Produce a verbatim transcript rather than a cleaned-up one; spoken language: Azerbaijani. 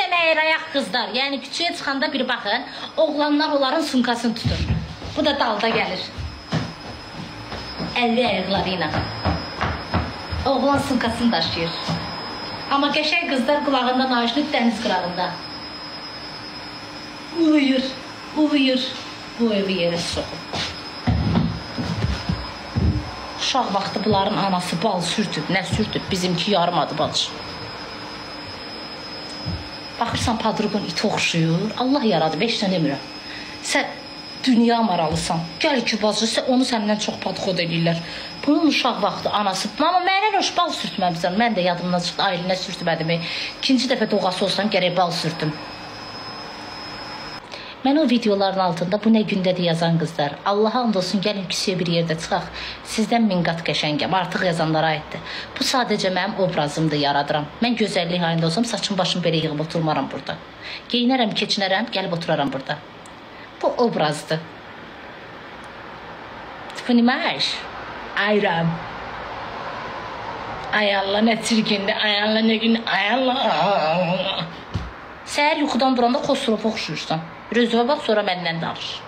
deməyir ayaq qızlar. Yəni küçəyə çıxanda bir baxın, oğlanlar onların sumkasını tutur. Bu da dalda gəlir. əlli ayaqları ilə. Oğlan sumkasını daşıyır. Amma qəşəng qızlar qulağında naşnit dəniz qırağında. Uyuyur, uyuyur. Bu evi yerə soxub. Uşaq vaxtı bunların anası bal sürtüb, nə sürtüb? Bizimki yarımadı bacı. Baxırsan, padruqun iti oxşuyur. Allah yaradı, beş dən demirəm. Sən dünya maralısan. Gəl ki, bacı, onu səndən çox padxod edirlər. Bunun uşaq vaxtı anası. Mama, mənə nə bal sürtməmsən? Mən də yadımdan çıxdı, ailinə sürtmədim. İkinci dəfə doğası olsam, gərək bal sürtüm. Mən o videoların altında bu nə gündədir yazan qızlar. Allaha and olsun, gəlin küsüyə bir yerdə çıxaq. Sizdən min qat qəşəngəm, artıq yazanlara aiddir. Bu sadəcə mənim obrazımdır, yaradıram. Mən gözəllik halində olsam, saçım başım belə yığıb oturmaram burada. Geyinərəm, keçinərəm, gəlib oturaram burada. Bu obrazdır. Понимаешь? Ayram. Ay Allah, nə çirkindir, ay Allah, nə gün, ay Allah. Səhər yuxudan duranda Xosrova oxşuyursan. Rözvə bax, sonra məndən danış.